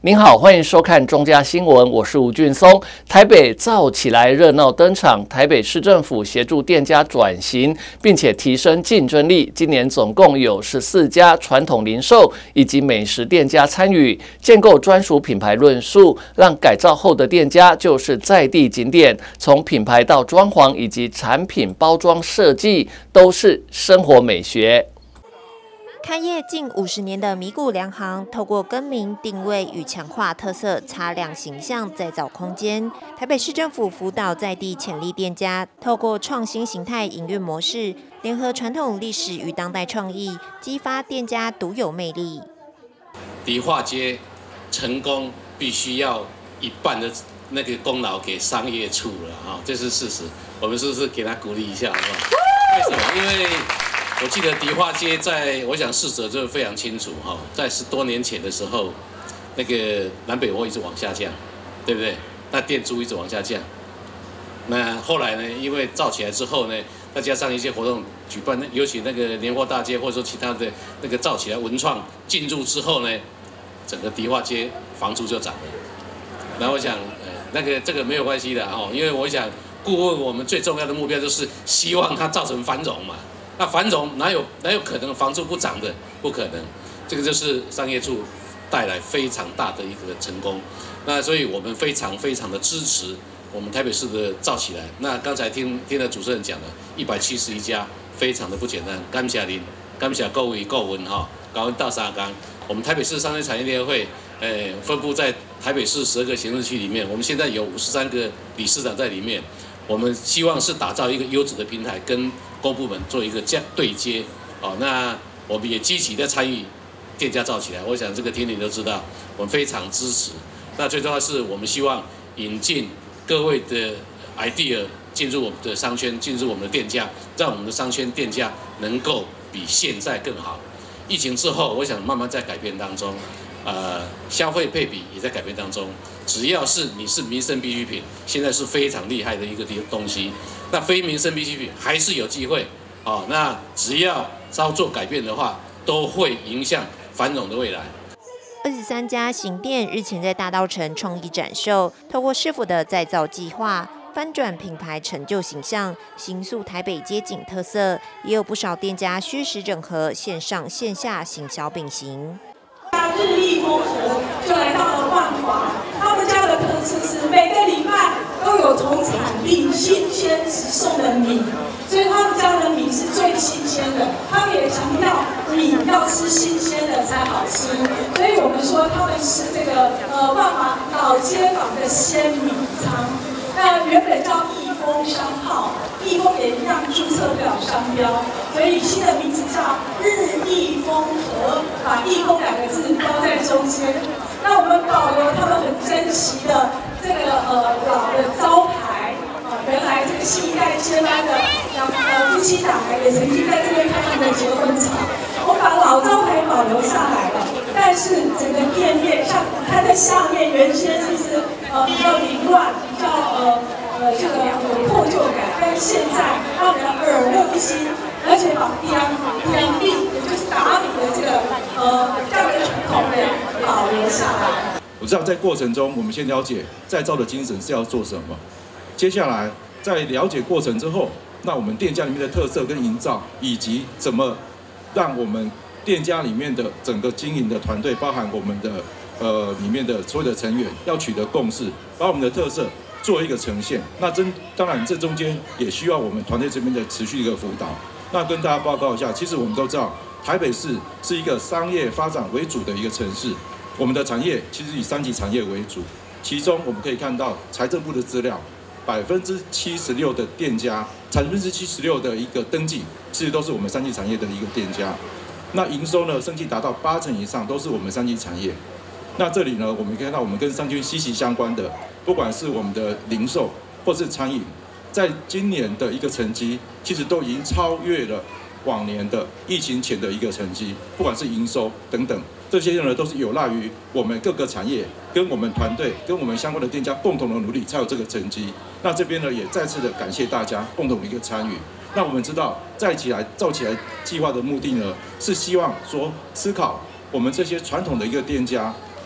您好，欢迎收看中嘉新闻，我是吴俊松。台北造起来热闹登场，台北市政府协助店家转型，并且提升竞争力。今年总共有14家传统零售以及美食店家参与，建构专属品牌论述，让改造后的店家就是在地景点，从品牌到装潢以及产品包装设计，都是生活美学。 开业近50年的米谷良行，透过更名、定位与强化特色，擦亮形象，再造空间。台北市政府辅导在地潜力店家，透过创新形态营运模式，联合传统历史与当代创意，激发店家独有魅力。 迪化街成功必须要一半的那个功劳给商业处了啊，这是事实。我们是不是给他鼓励一下，好不好？为什么？因为我记得迪化街我想逝者就非常清楚哈，在10多年前的时候，那个南北货一直往下降，对不对？那店租一直往下降。那后来呢，因为造起来之后呢，再加上一些活动举办，尤其那个年货大街或者说其他的那个造起来文创进入之后呢，整个迪化街房租就涨了。然后我想，这个没有关系的哦，因为我想顾问我们最重要的目标就是希望它造成繁荣嘛。那繁荣哪有可能房租不涨的？不可能，这个就是商业处带来非常大的一个成功。那所以我们非常的支持我们台北市的造起来。那刚才听了主持人讲的171家，非常的不简单。感谢您，感谢各位顾问哈，高温到沙冈。我们台北市商业产业联合会，分布在台北市12个行政区里面，我们现在有53个理事长在里面。我们希望是打造一个优质的平台，跟公部门做一个对接。哦，那我们也积极的参与店家造起来。我想这个听你都知道，我们非常支持。那最重要的是，我们希望引进各位的 idea 进入我们的商圈，进入我们的店家，让我们的商圈店家能够比现在更好。疫情之后，我想慢慢在改变当中。消费配比也在改变当中。只要是你是民生必需品，现在是非常厉害的一个东西。那非民生必需品还是有机会哦。那只要稍作改变的话，都会影响繁荣的未来。 23家行店日前在大稻埕创意展售，透过市府的再造计划，翻转品牌成就形象，形塑台北街景特色。也有不少店家虚实整合，线上线下行销并行。 日益丰和，就来到了万华。他们家的特色是每个礼拜都有从产地新鲜直送的米，所以他们家的米是最新鲜的。他们也强调米要吃新鲜的才好吃，所以我们说他们是这个万华老街坊的鲜米仓。那原本叫益丰商号，益丰也一样注册不了商标，所以新的名字叫日益丰和，把益丰2个字标在中间。那我们保留他们很珍惜的这个老的招牌，原来这个新一代接班的夫妻档也曾经在这边开他们的结婚场。我们把老招牌保留下来了，但是整个店面像它在下面原先就是比较凌乱，比较这个有破旧感，但是现在让人耳目一新，而且把点力，也就是打米的这个这样的传统呢保留下来。 我知道在过程中，我们先了解再造的精神是要做什么，接下来在了解过程之后，那我们店家里面的特色跟营造，以及怎么让我们店家里面的整个经营的团队，包含我们的里面的所有的成员，要取得共识，把我们的特色做一个呈现。那当然这中间也需要我们团队这边的持续一个辅导。那跟大家报告一下，其实我们都知道，台北市是一个商业发展为主的一个城市，我们的产业其实以3级产业为主，其中我们可以看到财政部的资料，76%的店家，76%的一个登记，其实都是我们3级产业的一个店家。那营收呢，甚至达到80%以上，都是我们3级产业。那这里呢，我们可以看到我们跟商圈息息相关的，不管是我们的零售或是餐饮，在今年的一个成绩，其实都已经超越了往年的疫情前的一个成绩，不管是营收等等，这些呢都是有赖于我们各个产业跟我们团队跟我们相关的店家共同的努力才有这个成绩。那这边呢也再次的感谢大家共同的一个参与。那我们知道造起来计划的目的呢，是希望说思考我们这些传统的一个店家，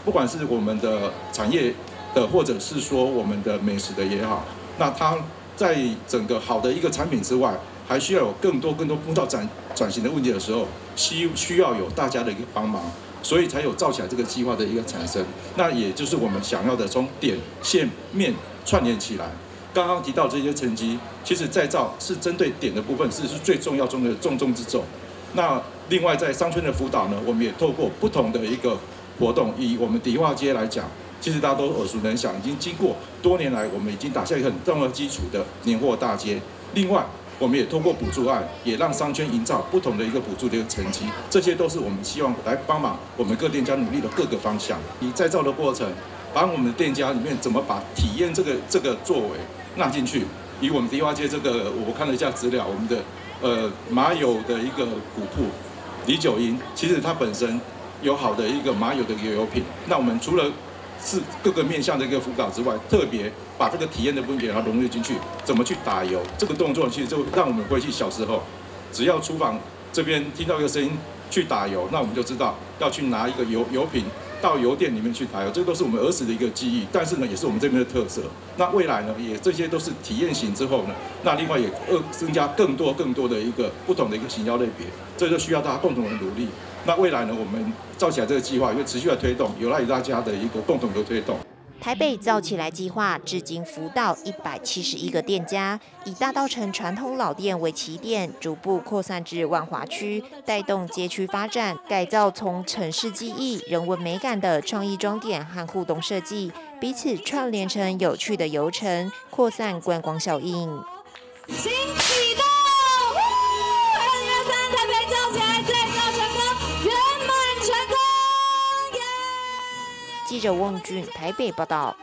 不管是我们的产业的，或者是说我们的美食的也好，那它在整个好的一个产品之外，还需要有更多碰到转型的问题的时候，需要有大家的一个帮忙，所以才有造起来这个计划的一个产生。那也就是我们想要的，从点、线、面串联起来。刚刚提到这些成绩，其实再造是针对点的部分，是最重要中的重中之重。那另外在商圈的辅导呢，我们也透过不同的一个活动，以我们迪化街来讲，其实大家都耳熟能详，已经经过多年来，我们已经打下一个很重要的基础的年货大街。另外，我们也通过补助案，也让商圈营造不同的一个补助的一个成绩，这些都是我们希望来帮忙我们各店家努力的各个方向。以再造的过程，把我们的店家里面怎么把体验这个作为纳进去。以我们迪化街这个，我看了一下资料，我们的麻油的一个古铺李九英，其实它本身有好的一个麻油的一个油品。那我们除了是各个面向的一个辅导之外，特别把这个体验的部分给它融入进去，怎么去打油，这个动作其实就让我们回去小时候，只要厨房这边听到一个声音去打油，那我们就知道要去拿一个油瓶到油店里面去打油，这都是我们儿时的一个记忆，但是呢，也是我们这边的特色。那未来呢，也这些都是体验型之后呢，那另外也增加更多的一个不同的一个行销类别，这就需要大家共同的努力。那未来呢，我们造起来这个计划也会持续的推动，有赖于大家的一个共同的推动。 台北造起来计划至今辅导171个店家，以大稻埕传统老店为起点，逐步扩散至万华区，带动街区发展，改造从城市记忆、人文美感的创意装点和互动设计，彼此串联成有趣的游程，扩散观光效应。 新启动，2023台北造起来再造成功，圆满成功。 记者翁俊台北报道。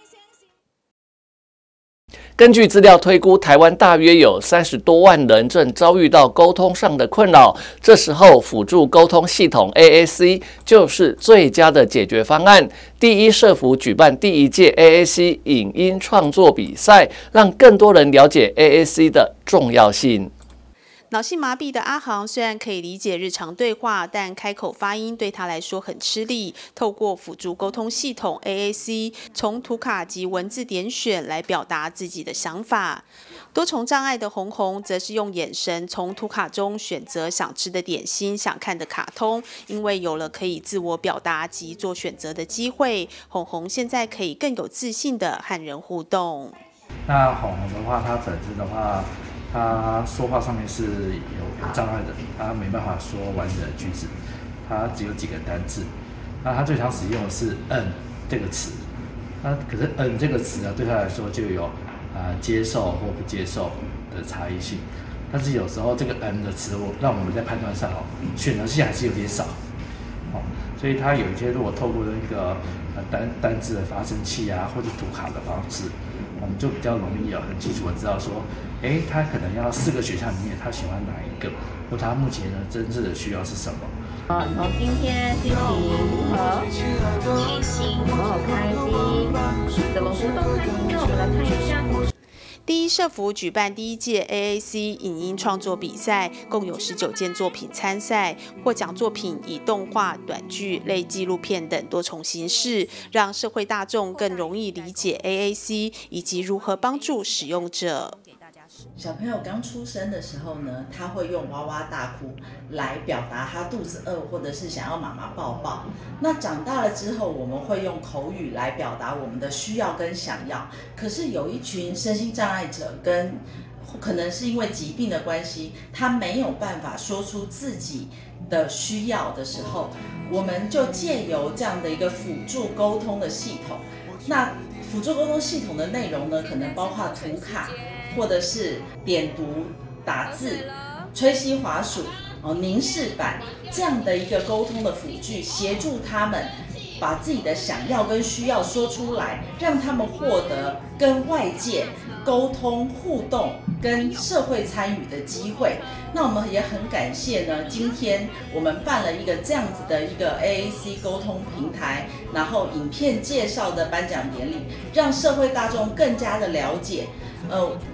根据资料推估，台湾大约有30多万人正遭遇到沟通上的困扰，这时候辅助沟通系统 AAC 就是最佳的解决方案。第一社福举办第1届 AAC 影音创作比赛，让更多人了解 AAC 的重要性。 脑性麻痹的阿航虽然可以理解日常对话，但开口发音对他来说很吃力。透过辅助沟通系统 AAC， 从图卡及文字点选来表达自己的想法。多重障碍的红红则是用眼神从图卡中选择想吃的点心、想看的卡通。因为有了可以自我表达及做选择的机会，红红现在可以更有自信地和人互动。 那红红的话，他本身的话，他说话上面是有障碍的，他没办法说完整的句子，他只有几个单字。那他最常使用的是“这个词，可是“这个词呢，对他来说就有接受或不接受的差异性。但是有时候这个“的词，让我们在判断上选择性还是有点少。所以他有一些如果透过那个单字的发声器啊，或者图卡的方式，我们就比较容易很清楚的知道说，他可能要4个选项里面，他喜欢哪一个，或他目前呢真正的需要是什么。 从今天心情如何？心情开心。怎么互动呢？让我们来看一下。 第一社福举办第1届 AAC 影音创作比赛，共有19件作品参赛，获奖作品以动画、短剧、类纪录片等多重形式，让社会大众更容易理解 AAC 以及如何帮助使用者。 小朋友刚出生的时候呢，他会用哇哇大哭来表达他肚子饿，或者是想要妈妈抱抱。那长大了之后，我们会用口语来表达我们的需要跟想要。可是有一群身心障碍者跟可能是因为疾病的关系，他没有办法说出自己的需要的时候，我们就借由这样的一个辅助沟通的系统。那辅助沟通系统的内容呢，可能包括图卡，或者是点读、打字、吹吸滑鼠、凝视板这样的一个沟通的辅具，协助他们把自己的想要跟需要说出来，让他们获得跟外界沟通、互动跟社会参与的机会。那我们也很感谢呢，今天我们办了一个这样子的一个 AAC 沟通平台，然后影片介绍的颁奖典礼，让社会大众更加的了解，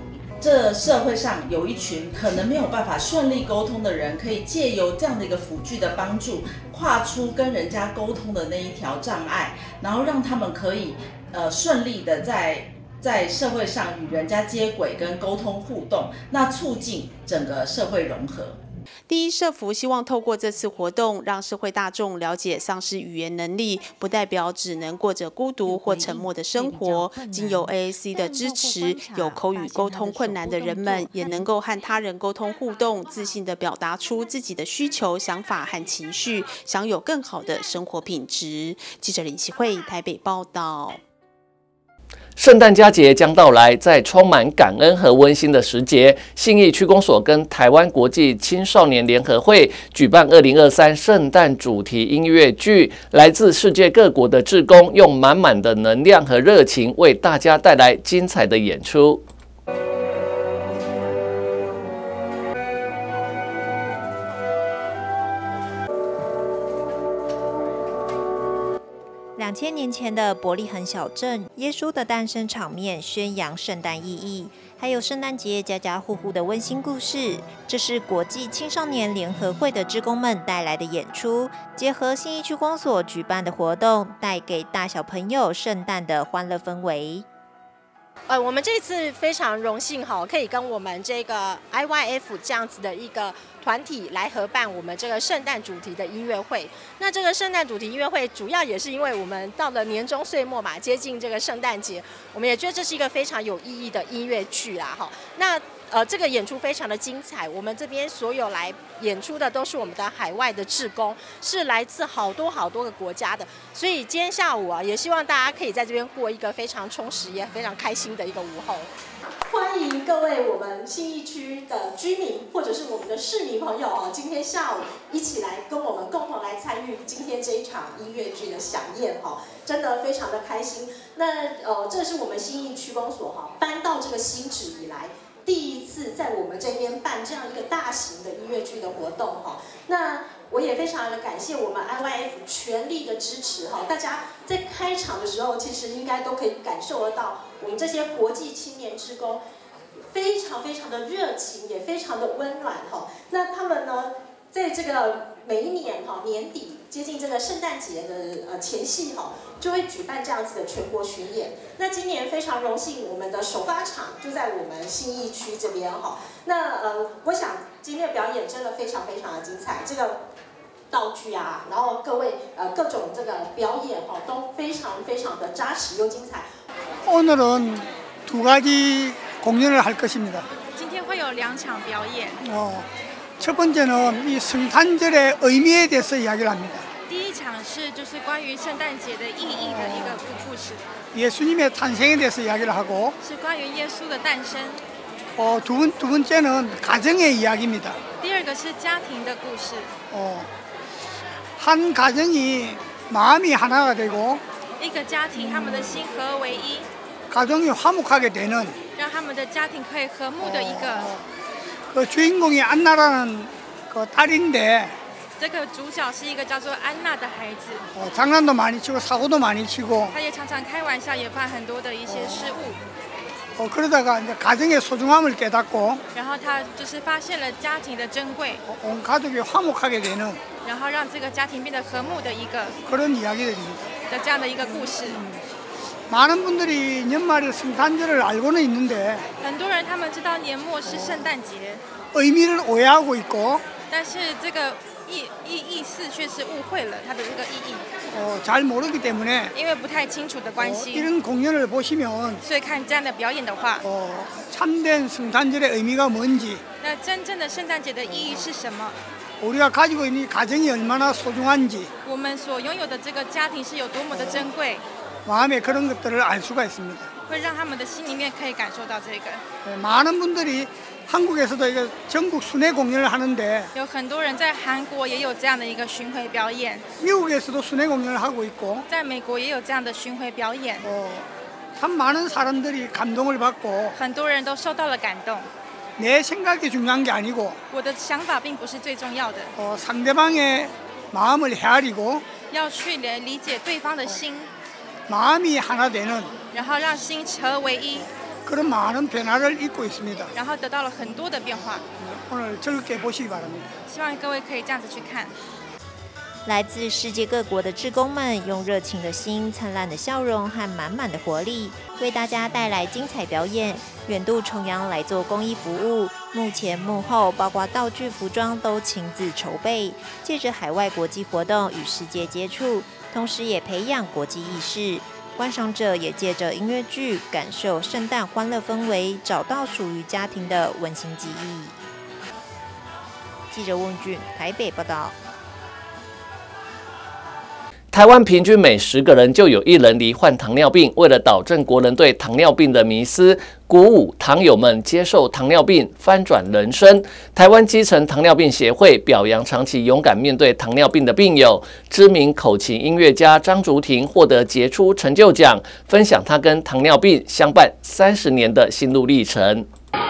这社会上有一群可能没有办法顺利沟通的人，可以借由这样的一个辅具的帮助，跨出跟人家沟通的那一条障碍，然后让他们可以顺利的在社会上与人家接轨跟沟通互动，那促进整个社会融合。 第一社福希望透过这次活动，让社会大众了解丧失语言能力，不代表只能过着孤独或沉默的生活。经由 AAC 的支持，有口语沟通困难的人们，也能够和他人沟通互动，自信地表达出自己的需求、想法和情绪，享有更好的生活品质。记者林启慧台北报道。 圣诞佳节将到来，在充满感恩和温馨的时节，信义区公所跟台湾国际青少年联合会举办2023圣诞主题音乐剧，来自世界各国的志工用满满的能量和热情，为大家带来精彩的演出。 2000年前的伯利恒小镇，耶稣的诞生场面宣扬圣诞意义，还有圣诞节家家户户的温馨故事。这是国际青少年联合会的志工们带来的演出，结合信义区公所举办的活动，带给大小朋友圣诞的欢乐氛围。 我们这次非常荣幸可以跟我们这个 IYF 这样子的一个团体来合办我们这个圣诞主题的音乐会。那这个圣诞主题音乐会主要也是因为我们到了年终岁末嘛，接近这个圣诞节，我们也觉得这是一个非常有意义的音乐剧啦。那这个演出非常的精彩，我们这边所有来演出的都是我们的海外的志工，是来自好多个国家的，所以今天下午也希望大家可以在这边过一个非常充实也非常开心的一个午后。欢迎各位我们信义区的居民或者是我们的市民朋友今天下午一起来跟我们共同来参与今天这一场音乐剧的飨宴真的非常的开心。那这是我们信义区公所搬到这个新址以来，第一次在我们这边办这样一个大型的音乐剧的活动那我也非常的感谢我们 IYF 全力的支持大家在开场的时候其实应该都可以感受得到，我们这些国际青年志工非常的热情，也非常的温暖那他们呢，在这个每一年年底接近这个圣诞节的前夕就会举办这样子的全国巡演。那今年非常荣幸，我们的首发场就在我们信义区这边那我想今天的表演真的非常的精彩，这个道具然后各位各种这个表演都非常的扎实又精彩。 오늘은 두 가지 공연을 할 것입니다. 今天会有2场表演。 첫 번째는 이 성탄절의 의미에 대해서 이야기를 합니다. 第一场是就是关于圣诞节的意义的一个故事。 예수님의 탄생에 대해서 이야기를 하고 是关于耶稣的诞生。 두 번째는 가정의 이야기입니다. 第二个是家庭的故事。 한 가정이 마음이 하나가 되고 一个家庭他们的心合而为一， 가정이 화목하게 되는 让他们的家庭可以和睦的一个。 그 주인공이 안나라는 그 딸인데 这个主角是一个叫做安娜的孩子， 장난도 많이 치고 사고도 많이 치고 他也常常开玩笑，也犯很多的一些失误。 그러다가 이제 가정의 소중함을 깨닫고 然后他就是发现了家庭的珍贵， 온 가족이 화목하게 되는 然后让这个家庭变得和睦的一个 그런 이야기들입니다. 的这样的一个故事。 많은 분들이 연말에 성탄절을 알고는 있는데 很多人他们知道年末是圣诞节， 의미를 오해하고 있고 但是这个意思却是误会了它的这个意义。 잘 모르기 때문에 因为不太清楚的关系， 이런 공연을 보시면 所以看这样的表演的话， 참된 성탄절의 의미가 뭔지 那真正的圣诞节的意义是什么？ 우리가 가지고 있는 가정이 얼마나 소중한지 我们所拥有的这个家庭是有多么的珍贵， 마음에 그런 것들을 알 수가 있습니다. 会让他们的心里面可以感受到这个。 많은 분들이 한국에서도 이거 전국 순회 공연을 하는데 有很多人在韩国也有这样的一个巡回表演， 미국에서도 순회 공연을 하고 있고 在美国也有这样的巡回表演， 참 많은 사람들이 감동을 받고 很多人都受到了感动。 내 생각이 중요한 게 아니고 我的想法并不是最重要的， 상대방의 마음을 헤아리고 要去理解对方的心， 마음이 하나 되는 然后让心合为一， 그런 많은 변화를 입고 있습니다. 然后得到了很多的变化。 오늘 즐겁게 보시기 바랍니다. 希望各位可以这样子去看。 来自世界各国的志工们，用热情的心、灿烂的笑容和满满的活力，为大家带来精彩表演。远渡重洋来做公益服务，幕前幕后，包括道具、服装都亲自筹备，借着海外国际活动与世界接触，同时也培养国际意识。观赏者也借着音乐剧，感受圣诞欢乐氛围，找到属于家庭的温馨记忆。记者温俊台北报道。 台湾平均每10个人就有1人罹患糖尿病。为了导正国人对糖尿病的迷思，鼓舞糖友们接受糖尿病，翻转人生，台湾基层糖尿病协会表扬长期勇敢面对糖尿病的病友。知名口琴音乐家张竹婷获得杰出成就奖，分享她跟糖尿病相伴30年的心路历程。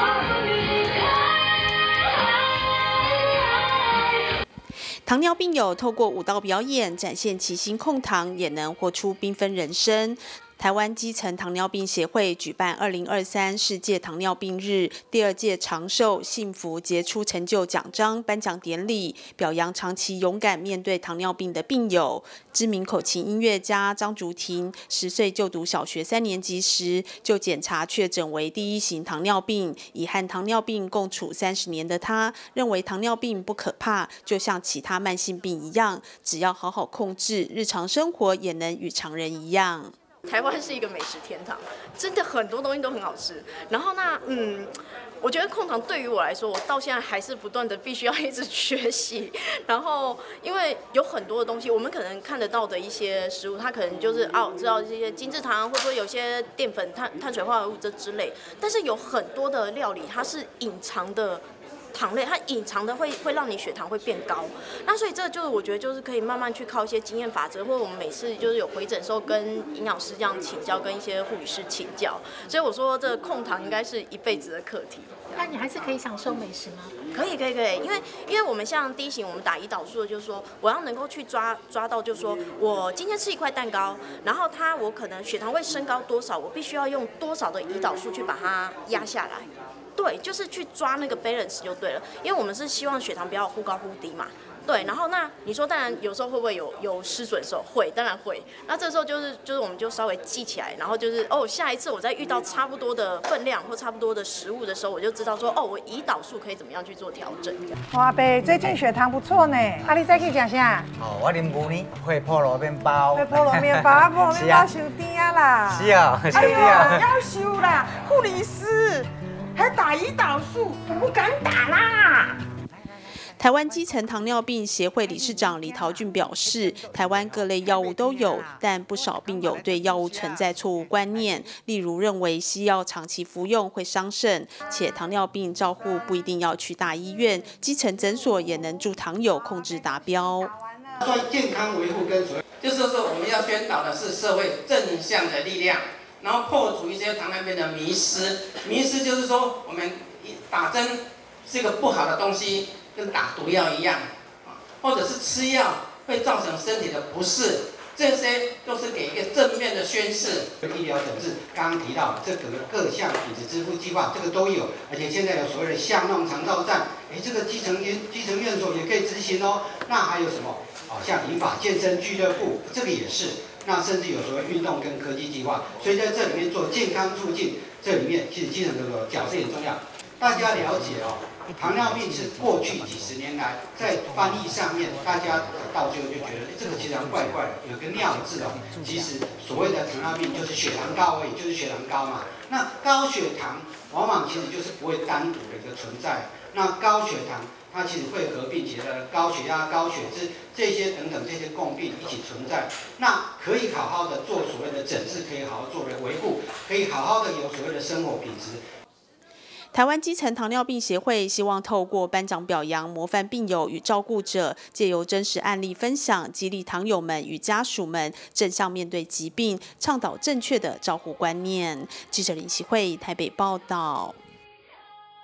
糖尿病友透过舞蹈表演展现其心控糖，也能活出缤纷人生。台湾基层糖尿病协会举办2023世界糖尿病日第2届长寿幸福杰出成就奖章颁奖典礼，表扬长期勇敢面对糖尿病的病友。知名口琴音乐家张竹婷10岁就读小学3年级时，就检查确诊为第1型糖尿病。已和糖尿病共处30年的他，认为糖尿病不可怕，就像其他慢性病一样，只要好好控制，日常生活也能与常人一样。 台湾是一个美食天堂，真的很多东西都很好吃。然后我觉得控糖对于我来说，我到现在还是不断的必须要一直学习。然后因为有很多的东西，我们可能看得到的一些食物，它可能就是知道这些精制糖，或者说有些淀粉、碳水化合物这之类。但是有很多的料理，它是隐藏的。 糖类它隐藏的会让你血糖会变高，那所以这就是我觉得就是可以慢慢去靠一些经验法则，或者我们每次就是有回诊的时候跟营养师这样请教，跟一些护理师请教，所以我说这控糖应该是一辈子的课题。 那你还是可以享受美食吗？ 可以，因为我们像第1型我们打胰岛素的，就是说我要能够去抓到，就是说我今天吃一块蛋糕，然后我可能血糖会升高多少，我必须要用多少的胰岛素去把它压下来。 对，就是去抓那个 balance 就对了，因为我们是希望血糖不要忽高忽低嘛。对，然后那你说，当然有时候会不会有失准的时候？会，当然会。那这时候就是我们就稍微记起来，然后就是下一次我再遇到差不多的分量或差不多的食物的时候，我就知道说我胰岛素可以怎么样去做调整。 阿伯最近血糖不错呢，你再去吃啥？ 我啉牛呢，会菠萝面包。 会菠萝面包，菠萝面包收甜啊啦。 是啊，收甜啊。 要收啦，护理师。 还打胰岛素，我不敢打啦。 台湾基层糖尿病协会理事长李陶俊表示，台湾各类药物都有，但不少病友对药物存在错误观念，例如认为西药长期服用会伤肾，且糖尿病照护不一定要去大医院，基层诊所也能助糖友控制达标。 说健康维护跟就是说我们要宣导的是社会正向的力量。 然后破除一些糖尿病的迷思，迷思就是说我们打针是一个不好的东西，跟打毒药一样，或者是吃药会造成身体的不适，这些都是给一个正面的宣示。医疗诊治刚刚提到这个各项品质支付计划，这个都有，而且现在有所谓的巷弄长照站，这个基层院所也可以执行哦。那还有什么？像银发健身俱乐部，这个也是。 那甚至有所谓运动跟科技计划，所以在这里面做健康促进，这里面其实基层的角色也重要。大家了解糖尿病是过去几十年来在翻译上面，大家到最后就觉得，这个其实怪怪的，有个尿字其实所谓的糖尿病就是血糖高而已，就是血糖高嘛。那高血糖往往其实就是不会单独的一个存在。那高血糖它其实会合并其他的高血压、高血脂这些等等这些共病一起存在。那可以好好的做所谓的诊治，可以好好做的维护，可以好好的有所谓的生活品质。 台湾基层糖尿病协会希望透过颁奖表扬模范病友与照顾者，借由真实案例分享，激励糖友们与家属们正向面对疾病，倡导正确的照护观念。记者林启慧台北报道。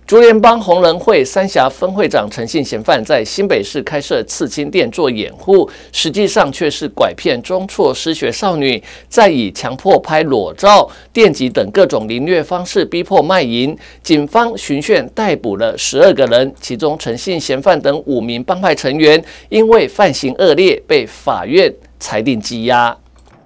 竹联帮红人会三峡分会长陈姓嫌犯在新北市开设刺青店做掩护，实际上却是拐骗中辍失学少女，再以强迫拍裸照、电击等各种凌虐方式逼迫卖淫。警方循线逮捕了12个人，其中陈姓嫌犯等5名帮派成员因为犯行恶劣，被法院裁定羁押。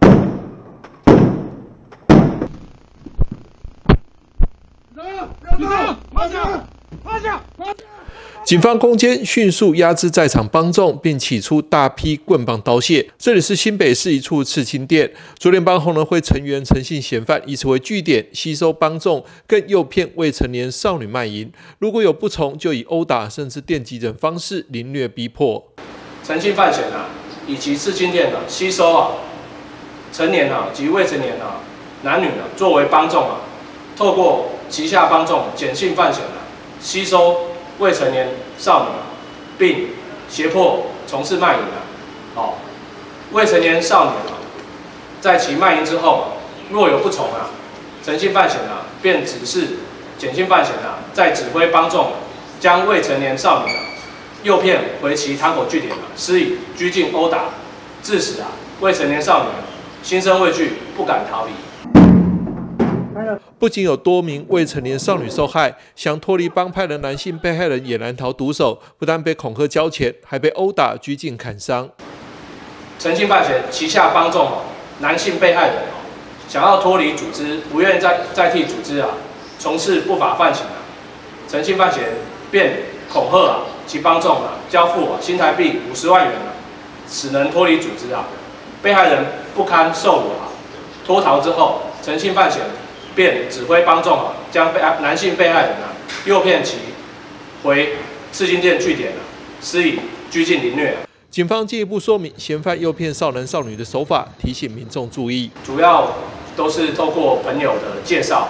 警方攻坚，迅速压制在场帮众，并起出大批棍棒刀械。这里是新北市一处刺青店，竹联帮红人会成员陈姓嫌犯以此为据点，吸收帮众，更诱骗未成年少女卖淫。如果有不从，就以殴打甚至电击等方式凌虐逼迫。 陈姓犯嫌以其刺青店吸收成年及未成年男女作为帮众透过旗下帮众简姓犯嫌吸收未成年少女，并胁迫从事卖淫未成年少女在其卖淫之后，若有不从陈姓犯嫌便指示简姓犯嫌在指挥帮众将未成年少女诱骗回其堂口据点施以拘禁殴打，致使未成年少女心生畏惧，不敢逃离。 不仅有多名未成年少女受害，想脱离帮派的男性被害人也难逃毒手，不但被恐吓交钱，还被殴打、拘禁、砍伤。 陈姓犯嫌旗下帮众男性被害人想要脱离组织，不愿再替组织从事不法犯行陈姓犯嫌便恐吓其帮众交付新台币50万元使能脱离组织被害人不堪受辱脱逃之后，陈姓犯嫌便指挥帮众将男性被害人诱骗其回刺青店据点施以拘禁凌虐。 警方进一步说明嫌犯诱骗少男少女的手法，提醒民众注意。 主要都是透过朋友的介绍，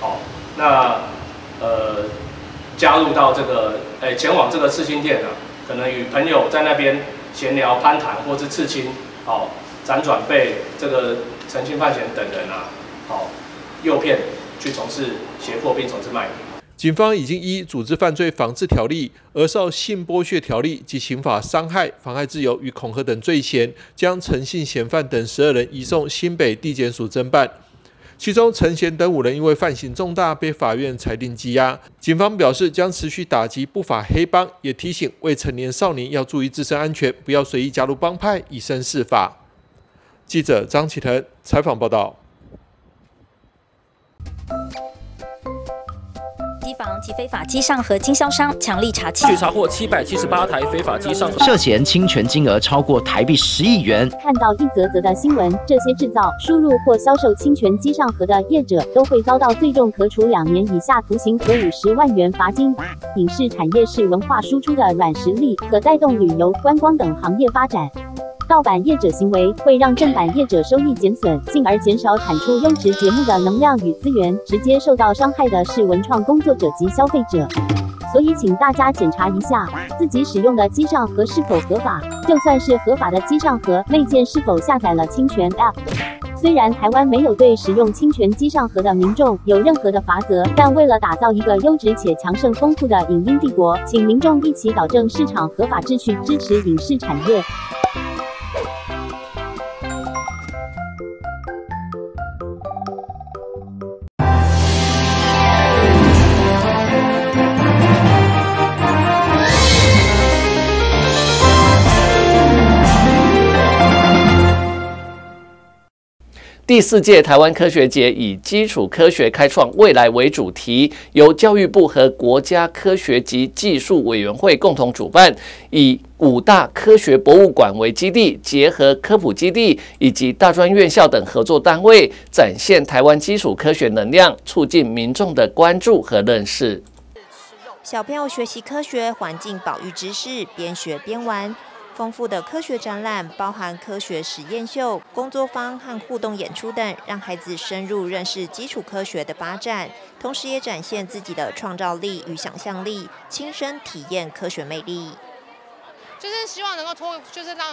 加入到这个前往这个刺青店可能与朋友在那边闲聊攀谈，或是刺青辗转被这个陈姓犯嫌等人诱骗去从事胁迫并从事卖淫。 警方已经依《组织犯罪防治条例》、《儿少性剥削条例》及刑法伤害、妨害自由与恐吓等罪嫌，将陈姓嫌犯等12人移送新北地检署侦办。其中陈嫌等5人因为犯行重大，被法院裁定羁押。警方表示将持续打击不法黑帮，也提醒未成年少年要注意自身安全，不要随意加入帮派，以身试法。记者张启腾采访报道。 机房及非法机上盒经销商强力查缉， 查获778台非法机上盒， 涉嫌侵权金额超过台币10亿元。 看到一则则的新闻，这些制造、输入或销售侵权机上盒的业者都会遭到最重可处2年以下徒刑和50万元罚金。影视产业是文化输出的软实力，可带动旅游、观光等行业发展。盗版业者行为会让正版业者收益减损，进而减少产出优质节目的能量与资源，直接受到伤害的是文创工作者及消费者。所以请大家检查一下自己使用的机上盒是否合法，就算是合法的机上盒，内件是否下载了侵权 App。虽然台湾没有对使用侵权机上盒的民众有任何的罚则，但为了打造一个优质且强盛丰富的影音帝国，请民众一起导正市场合法秩序，支持影视产业。 第4届台湾科学节以基础科学开创未来为主题，由教育部和国家科学及技术委员会共同主办，以5大科学博物馆为基地，结合科普基地以及大专院校等合作单位，展现台湾基础科学能量，促进民众的关注和认识。 小朋友学习科学环境保育知识，边学边玩。丰富的科学展览包含科学实验秀、工作坊和互动演出等，让孩子深入认识基础科学的发展，同时也展现自己的创造力与想象力，亲身体验科学魅力。 就是希望能够让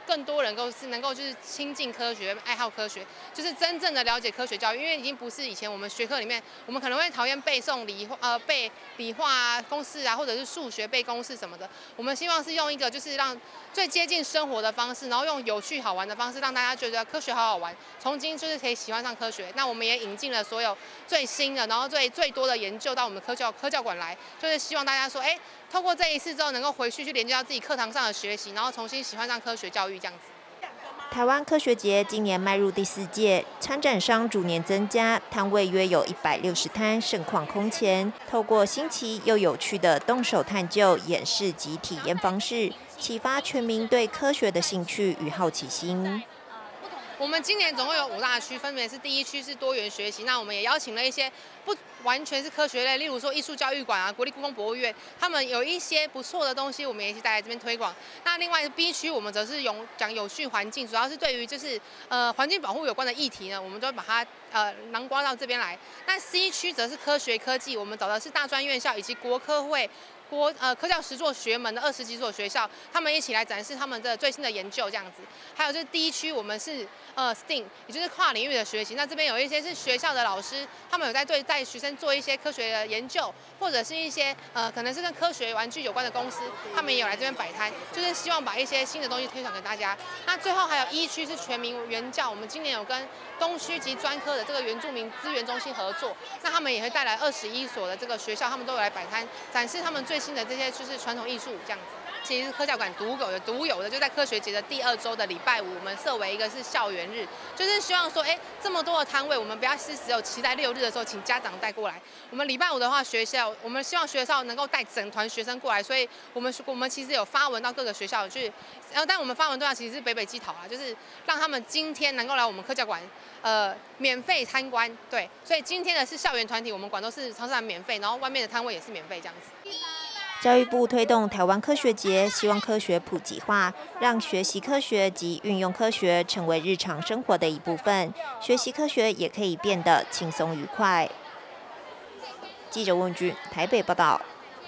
更多人能够就是亲近科学、爱好科学，就是真正的了解科学教育。因为已经不是以前我们学科里面，我们可能会讨厌背诵背理化啊、公式啊，或者是数学背公式什么的。我们希望是用一个就是让最接近生活的方式，然后用有趣好玩的方式，让大家觉得科学好好玩，从今就是可以喜欢上科学。那我们也引进了所有最新的，然后最多的研究到我们科教馆来，就是希望大家说，透过这一次之后，能够回去连接到自己课堂上的学习，然后重新喜欢上科学教育这样子。 台湾科学节今年迈入第4届，参展商逐年增加，摊位约有160摊，盛况空前。透过新奇又有趣的动手探究、演示及体验方式，启发全民对科学的兴趣与好奇心。 我们今年总共有5大区，分别是第1区是多元学习，那我们也邀请了一些不完全是科学类，例如说艺术教育馆啊、国立故宫博物院，他们有一些不错的东西，我们也一起带来这边推广。那另外 B 区我们则是讲有序环境，主要是对于就是环境保护有关的议题呢，我们都把它囊括到这边来。那 C 区则是科学科技，我们找的是大专院校以及国科会。科教实作学门的20几所学校，他们一起来展示他们的最新的研究这样子。还有就是第1区，我们是STEAM， 也就是跨领域的学习。那这边有一些是学校的老师，他们有在带学生做一些科学的研究，或者是一些可能是跟科学玩具有关的公司，他们也有来这边摆摊，就是希望把一些新的东西推广给大家。那最后还有1区是全民原教，我们今年有跟东区及专科的这个原住民资源中心合作，那他们也会带来21所的这个学校，他们都有来摆摊展示他们最新的这些就是传统艺术这样子。其实是科教馆独有的，就在科学节的第2周的礼拜5，我们设为一个是校园日，就是希望说，这么多的摊位，我们不要是只有期待6日的时候请家长带过来。我们礼拜5的话，我们希望学校能够带整团学生过来，所以我们其实有发文到各个学校去，但我们发文对象其实是北基桃啦，就是让他们今天能够来我们科教馆，免费参观，对，所以今天的是校园团体，我们馆都是常常免费，然后外面的摊位也是免费这样子。 教育部推动台湾科学节，希望科学普及化，让学习科学及运用科学成为日常生活的一部分，学习科学也可以变得轻松愉快。记者问君台北报道。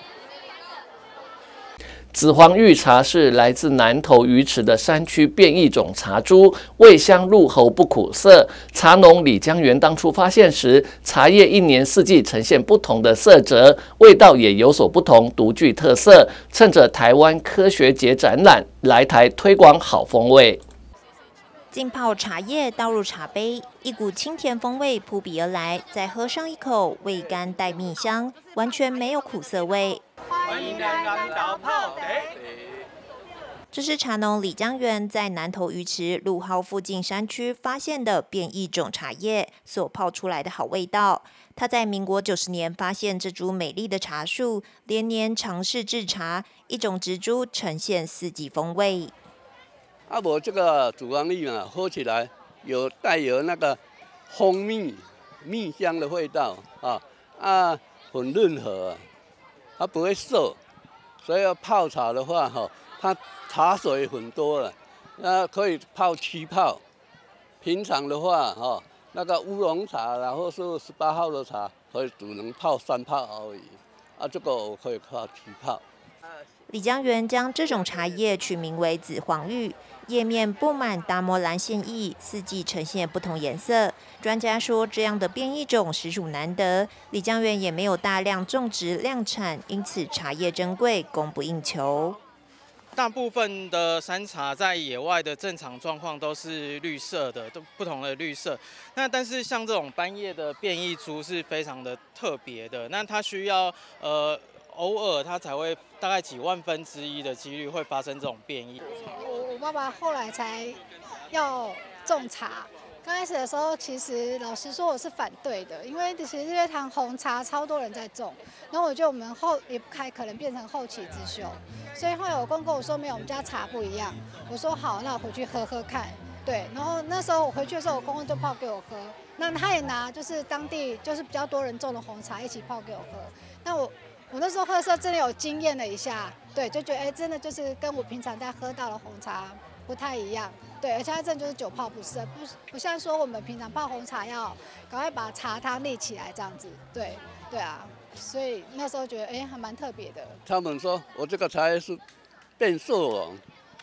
紫黄玉茶是来自南投鱼池的山区变异种茶株，味香入喉不苦涩。茶农李江源当初发现时，茶叶1年4季呈现不同的色泽，味道也有所不同，独具特色。趁着台湾科学节展览，来台推广好风味。 浸泡茶叶倒入茶杯，一股清甜风味扑鼻而来，再喝上一口，味甘带蜜香，完全没有苦涩味。欢迎来到泡茶。这是茶农李江源在南投鱼池鹿蒿附近山区发现的变异种茶叶所泡出来的好味道。他在民国90年发现这株美丽的茶树，连年尝试制茶，一种植株呈现4季风味。 我这个紫黄玉啊，喝起来带有那个蜂蜜香的味道很润和，它不会涩，所以要泡茶的话它茶水很多了，可以泡7泡。平常的话那个乌龙茶，然后是18号的茶，只能泡3泡而已。这个我可以泡7泡。 李江源将这种茶叶取名为紫黄玉，叶面布满达摩蓝线叶，4季呈现不同颜色。专家说，这样的变异种实属难得，李江源也没有大量种植量产，因此茶叶珍贵，供不应求。 大部分的山茶在野外的正常状况都是绿色的，都不同的绿色。但是像这种斑叶的变异株是非常的特别的，那它需要偶尔它才会大概几万分之1的几率会发生这种变异。 我爸爸后来才要种茶，刚开始的时候，其实老实说我是反对的，因为其实这些糖红茶超多人在种，然后我觉得我们也不开可能变成后起之秀，所以后来我公跟我说没有，我们家茶不一样。我说好，那我回去喝喝看。对，然后那时候我回去的时候，我公公就泡给我喝，那他也拿就是当地就是比较多人种的红茶一起泡给我喝。那我那时候喝的时候真的有惊艳了一下，对，就觉得真的就是跟我平常在喝到的红茶不太一样，对，而且它真的就是久泡不深，不像说我们平常泡红茶要赶快把茶汤立起来这样子，对啊，所以那时候觉得还蛮特别的。 他们说我这个茶叶是变色王，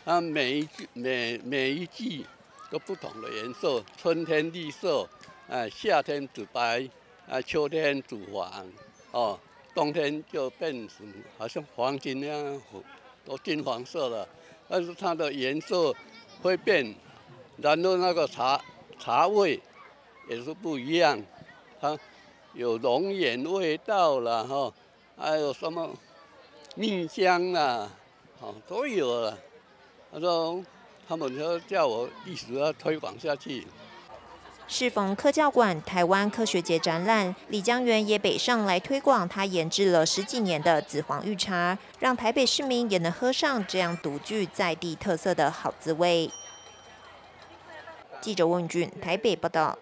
它每一季都不同的颜色，春天绿色，夏天紫白，秋天紫黄，哦，冬天就变成好像黄金那样，都金黄色了。但是它的颜色会变，然后那个茶味也是不一样，它有龙眼味道啦，哈，还有什么蜜香啦，哦，都有了。他说他们就叫我一直要推广下去。 适逢科教馆台湾科学节展览，李江源也北上来推广他研制了10几年的紫黄玉茶，让台北市民也能喝上这样独具在地特色的好滋味。记者温俊台北报道。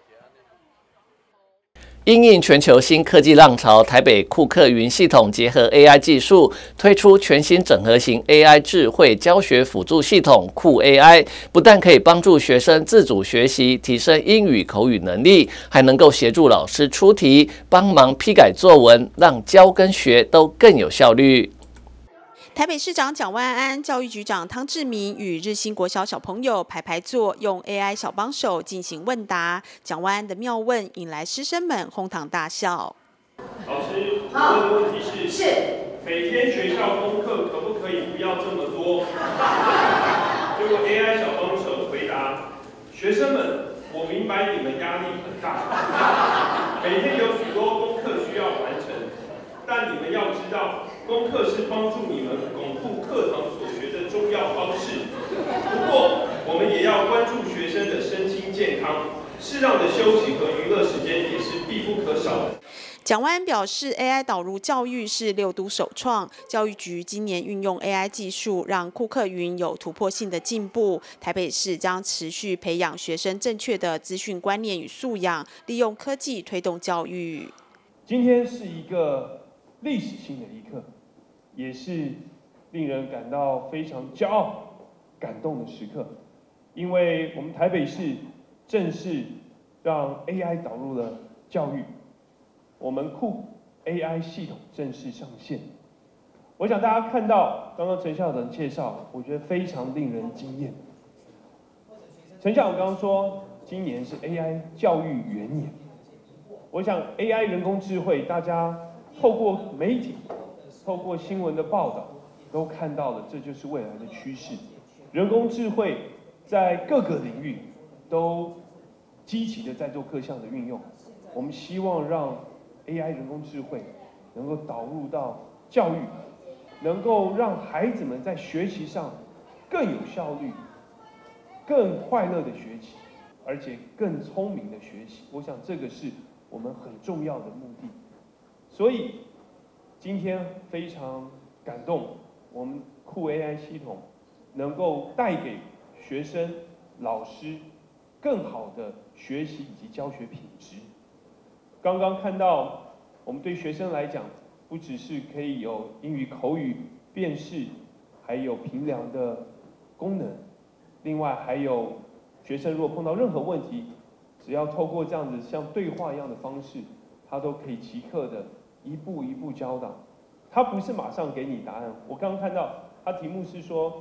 因应全球新科技浪潮，台北库克云系统结合 AI 技术，推出全新整合型 AI 智慧教学辅助系统库 AI， 不但可以帮助学生自主学习，提升英语口语能力，还能够协助老师出题，帮忙批改作文，让教跟学都更有效率。 台北市长蒋万安、教育局长汤志明与日新国小小朋友排坐，用 AI 小帮手进行问答。蒋万安的妙问引来师生们哄堂大笑。 老师，我问的问题是：每天学校功课可不可以不要这么多？结果 AI 小帮手回答：学生们，我明白你们压力很大，每天有许多功课需要完成，但你们要知道。功课是帮助你们巩固课堂所学的重要方式。不过，我们也要关注学生的身心健康，适当的休息和娱乐时间也是必不可少的。 蒋万安表示 ，AI 导入教育是6都首创，教育局今年运用 AI 技术，让库克云有突破性的进步。台北市将持续培养学生正确的资讯观念与素养，利用科技推动教育。 今天是一个历史性的一刻。也是令人感到非常骄傲、感动的时刻，因为我们台北市正式让 AI 导入了教育，我们库 AI 系统正式上线。我想大家看到刚刚陈校长介绍，我觉得非常令人惊艳。陈校长刚刚说，今年是 AI 教育元年，我想 AI 人工智慧，大家透过媒体。透过新闻的报道，都看到了，这就是未来的趋势。人工智慧在各个领域都积极的在做各项的运用。我们希望让 AI 人工智慧能够导入到教育，能够让孩子们在学习上更有效率、更快乐的学习，而且更聪明的学习。我想这个是我们很重要的目的。所以。今天非常感动，我们库 AI 系统能够带给学生、老师更好的学习以及教学品质。刚刚看到，我们对学生来讲，不只是可以有英语口语辨识，还有评量的功能，另外还有学生如果碰到任何问题，只要透过这样子像对话一样的方式，他都可以即刻的。一步一步教导，他不是马上给你答案。我刚刚看到他题目是说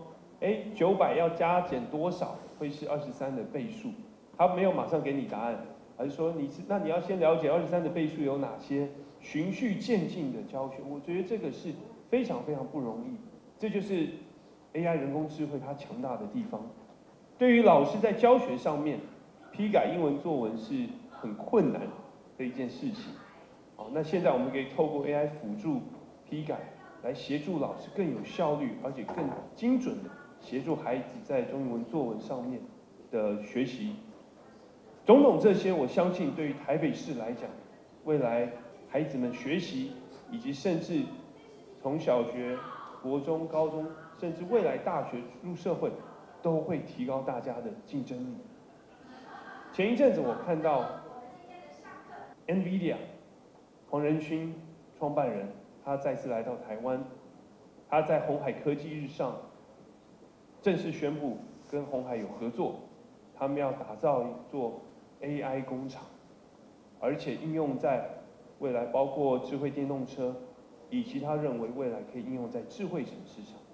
，900要加减多少会是23的倍数，他没有马上给你答案，而是说那你要先了解23的倍数有哪些，循序渐进的教学。我觉得这个是非常非常不容易，这就是 AI 人工智慧它强大的地方。对于老师在教学上面，批改英文作文是很困难的一件事情。好，那现在我们可以透过 AI 辅助批改，来协助老师更有效率，而且更精准的协助孩子在中英文作文上面的学习。种种这些，我相信对于台北市来讲，未来孩子们学习，以及甚至从小学、国中、高中，甚至未来大学入社会，都会提高大家的竞争力。前一阵子我看到 NVIDIA。黄仁勋创办人，他再次来到台湾，他在鸿海科技日上正式宣布跟鸿海有合作，他们要打造一座 AI 工厂，而且应用在未来包括智慧电动车，以及他认为未来可以应用在智慧城市上。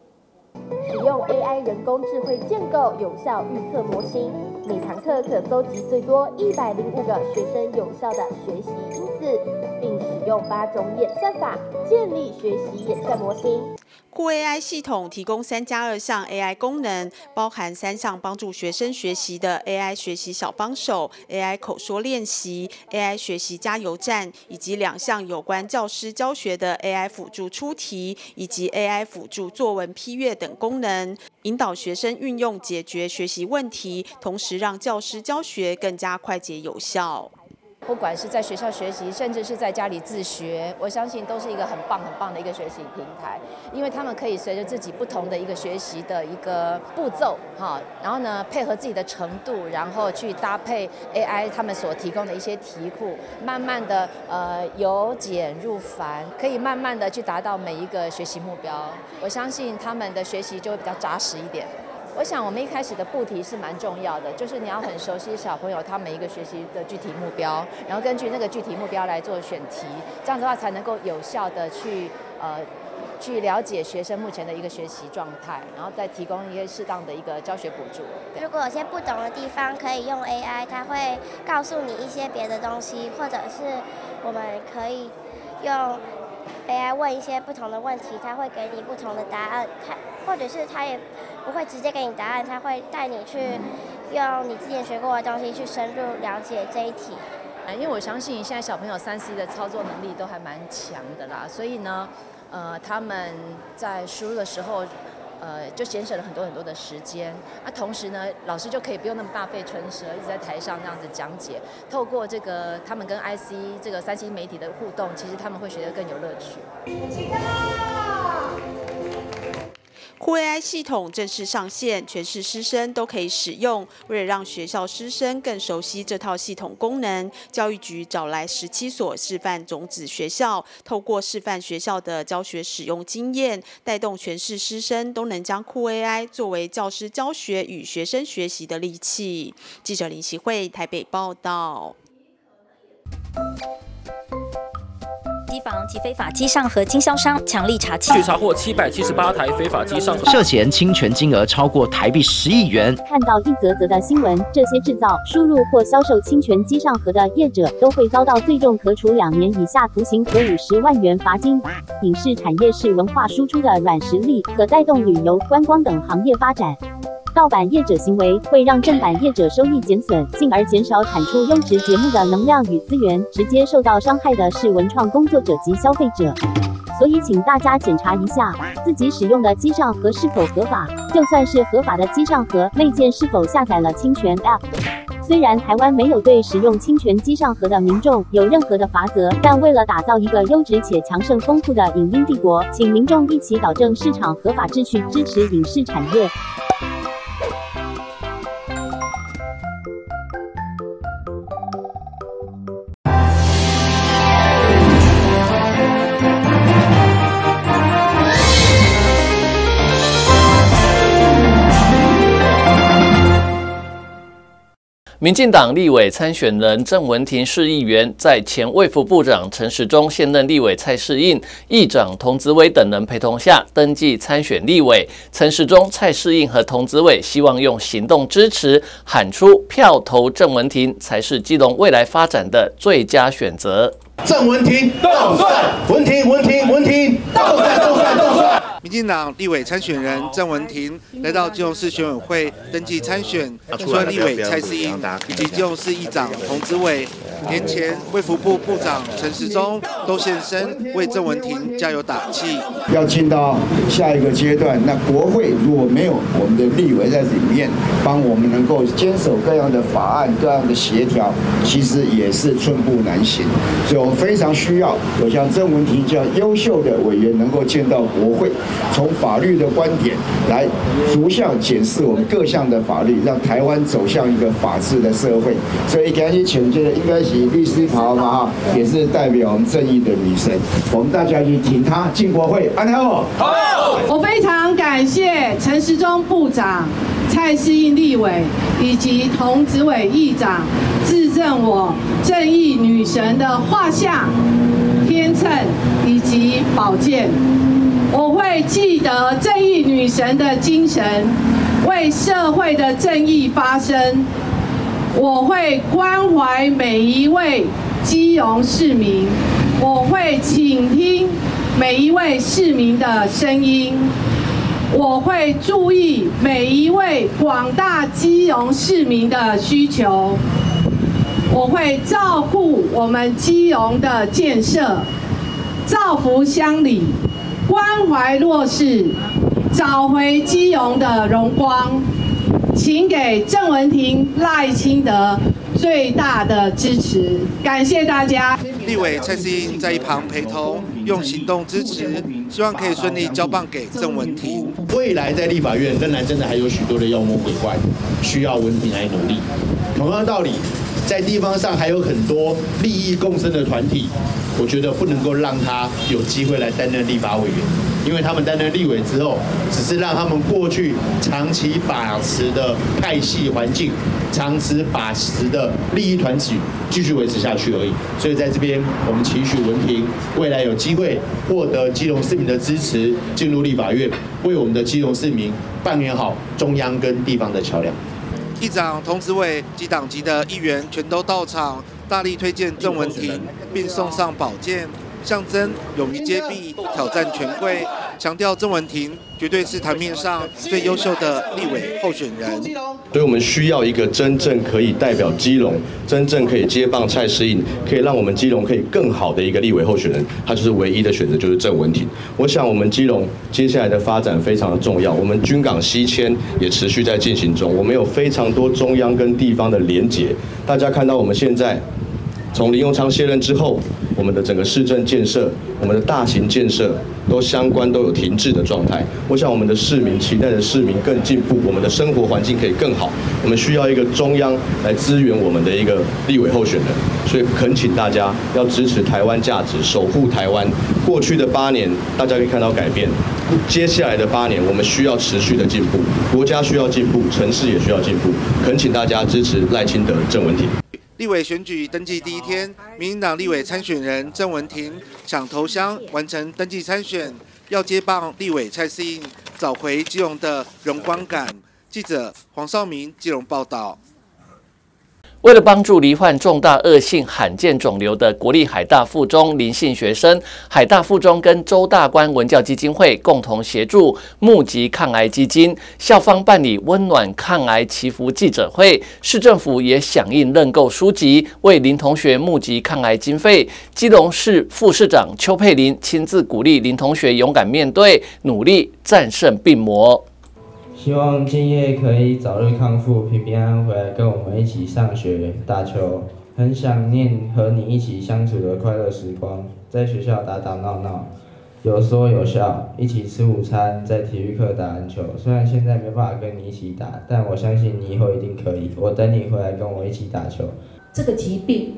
使用 AI 人工智慧建构有效预测模型，每堂课可搜集最多105个学生有效的学习因子，并使用8种演算法建立学习演算模型。 酷 AI 系统提供3+2项 AI 功能，包含3项帮助学生学习的 AI 学习小帮手、AI 口说练习、AI 学习加油站，以及2项有关教师教学的 AI 辅助出题以及 AI 辅助作文批阅等功能，引导学生运用解决学习问题，同时让教师教学更加快捷有效。 不管是在学校学习，甚至是在家里自学，我相信都是一个很棒的一个学习平台，因为他们可以随着自己不同的一个学习的一个步骤，然后呢配合自己的程度，然后去搭配 AI 他们所提供的一些题库，慢慢的由简入繁，可以慢慢的去达到每一个学习目标。我相信他们的学习就会比较扎实一点。我想我们一开始的布题是蛮重要的，就是你要很熟悉小朋友他每一个学习的具体目标，然后根据那个具体目标来做选题，这样子的话才能够有效的去了解学生目前的一个学习状态，然后再提供一些适当的一个教学补助。 如果有些不懂的地方，可以用 AI， 它会告诉你一些别的东西，或者是我们可以用 AI 问一些不同的问题，它会给你不同的答案，或者是它也不会直接给你答案，它会带你去用你之前学过的东西去深入了解这一题。 因为我相信现在小朋友3C 的操作能力都还蛮强的啦，所以呢，他们在输入的时候，就节省了很多的时间。同时呢，老师就可以不用那么大费唇舌，一直在台上这样子讲解。透过这个他们跟 IC 这个3C 媒体的互动，其实他们会学得更有乐趣。 酷 AI 系统正式上线，全市师生都可以使用。为了让学校师生更熟悉这套系统功能，教育局找来17所示范种子学校，透过示范学校的教学使用经验，带动全市师生都能将酷 AI 作为教师教学与学生学习的利器。记者林习慧台北报道。 机房及非法机上盒经销商强力查缉， 据查获778台非法机上盒， 涉嫌侵权金额超过台币10亿元。 看到一则则的新闻，这些制造、输入或销售侵权机上盒的业者都会遭到最重可处2年以下徒刑和50万元罚金。影视产业是文化输出的软实力，可带动旅游、观光等行业发展。盗版业者行为会让正版业者收益减损，进而减少产出优质节目的能量与资源，直接受到伤害的是文创工作者及消费者。所以请大家检查一下自己使用的机上盒是否合法，就算是合法的机上盒内建是否下载了侵权 App。虽然台湾没有对使用侵权机上盒的民众有任何的罚则，但为了打造一个优质且强盛丰富的影音帝国，请民众一起导正市场合法秩序，支持影视产业。 民进党立委参选人郑文婷市议员，在前卫福部长陈时中、现任立委蔡适应、议长童子伟等人陪同下登记参选立委。陈时中、蔡适应和童子伟希望用行动支持，喊出票投郑文婷才是基隆未来发展的最佳选择。 郑文婷动算，文婷动算。 民进党立委参选人郑文婷来到基隆市选委会登记参选，除了立委蔡适应以及基隆市议长童子伟，年前卫福部部长陈时中都现身为郑文婷加油打气。 要进到下一个阶段，那国会如果没有我们的立委在里面帮我们能够坚守各样的法案、各样的协调，其实也是寸步难行。所以我们非常需要有像郑文婷这样优秀的委员能够见到国会，从法律的观点来逐项检视我们各项的法律，让台湾走向一个法治的社会。所以赶紧请这个应该是律师袍嘛哈，也是代表我们正义的女神，我们大家去挺她进国会，安好。好， 我非常感谢陈时中部长、蔡适应立委以及童子伟议长致赠我正义女神的画像、天秤以及宝剑。我会记得正义女神的精神，为社会的正义发声。我会关怀每一位基隆市民，我会倾听每一位市民的声音，我会注意每一位广大基隆市民的需求，我会照顾我们基隆的建设，造福乡里，关怀弱势，找回基隆的荣光。请给郑文婷、赖清德最大的支持，感谢大家。 立委蔡适应在一旁陪同，用行动支持，希望可以顺利交棒给郑文婷。 未来在立法院仍然真的还有许多的妖魔鬼怪，需要文婷来努力。同样道理，在地方上还有很多利益共生的团体，我觉得不能够让他有机会来担任立法委员。因为他们担任立委之后，只是让他们过去长期把持的派系环境、长期把持的利益团体继续维持下去而已。所以在这边，我们期许文婷未来有机会获得基隆市民的支持，进入立法院，为我们的基隆市民扮演好中央跟地方的桥梁。 议长童子伟及党籍的议员全都到场，大力推荐郑文婷，并送上宝剑。象征勇于接臂、挑战权贵，强调郑文婷绝对是台面上最优秀的立委候选人。 所以我们需要一个真正可以代表基隆、真正可以接棒蔡适应，可以让我们基隆可以更好的一个立委候选人，他就是唯一的选择，就是郑文婷。我想我们基隆接下来的发展非常的重要，我们军港西迁也持续在进行中，我们有非常多中央跟地方的连结。大家看到我们现在从林右昌卸任之后，我们的整个市政建设、我们的大型建设都有停滞的状态。我想我们的市民期待的市民更进步，我们的生活环境可以更好。我们需要一个中央来支援我们的一个立委候选人，所以恳请大家要支持台湾价值，守护台湾。过去的8年，大家可以看到改变。接下来的8年，我们需要持续的进步，国家需要进步，城市也需要进步。恳请大家支持赖清德、郑文婷。 立委选举登记第一天，民进党立委参选人郑文婷抢头香完成登记参选，要接棒立委蔡适应，找回基隆的荣光感。记者黄少明基隆报道。 为了帮助罹患重大恶性罕见肿瘤的国立海大附中林姓学生，海大附中跟周大观文教基金会共同协助募集抗癌基金，校方办理温暖抗癌祈福记者会，市政府也响应认购书籍，为林同学募集抗癌经费。基隆市副市长邱佩玲亲自鼓励林同学勇敢面对，努力战胜病魔。 希望敬业可以早日康复，平平安安回来跟我们一起上学打球。很想念和你一起相处的快乐时光，在学校打打闹闹，有说有笑，一起吃午餐，在体育课打篮球。虽然现在没办法跟你一起打，但我相信你以后一定可以。我等你回来跟我一起打球。 这个疾病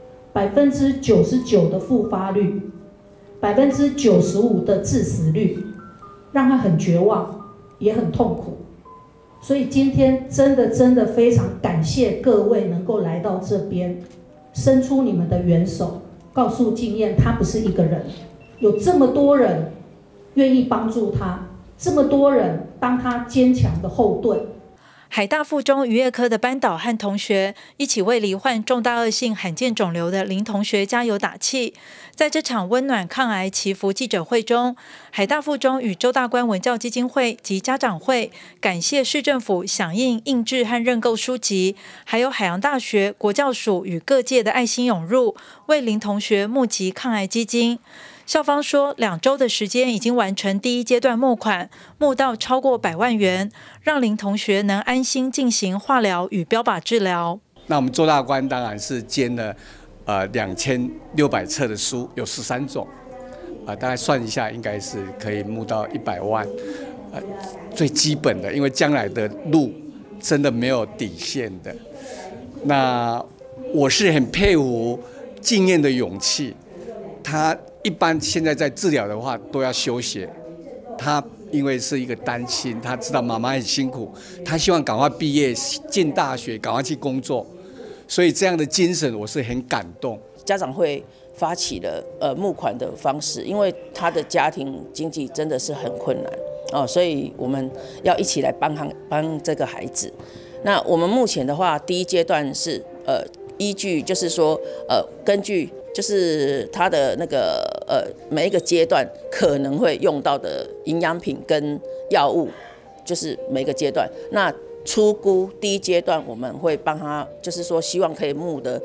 99%的复发率，95%的致死率，让他很绝望。也很痛苦，所以今天真的非常感谢各位能够来到这边，伸出你们的援手，告诉敬燕他不是一个人，有这么多人愿意帮助他，这么多人当他坚强的后盾。 海大附中渔业科的班导和同学一起为罹患重大恶性罕见肿瘤的林同学加油打气。在这场温暖抗癌祈福记者会中，海大附中与周大观文教基金会及家长会感谢市政府响应印制和认购书籍，还有海洋大学、国教署与各界的爱心涌入，为林同学募集抗癌基金。校方说，2周的时间已经完成第1阶段募款，募到超过100万元，让林同学能安心进行化疗与标靶治疗。 那我们周大观当然是捐了2600册的书，有13种，大概算一下，应该是可以募到100万。最基本的，因为将来的路真的没有底线的。那我是很佩服敬燕的勇气，他一般现在在治疗的话都要休息，他因为是一个单亲，他知道妈妈很辛苦，他希望赶快毕业进大学，赶快去工作，所以这样的精神我是很感动。 家长会发起了募款的方式，因为他的家庭经济真的是很困难， 所以我们要一起来帮这个孩子。那我们目前的话，第一阶段是依据就是说根据就是他的那个每一个阶段可能会用到的营养品跟药物，就是每个阶段。那初估第一阶段我们会帮他，就是说希望可以募的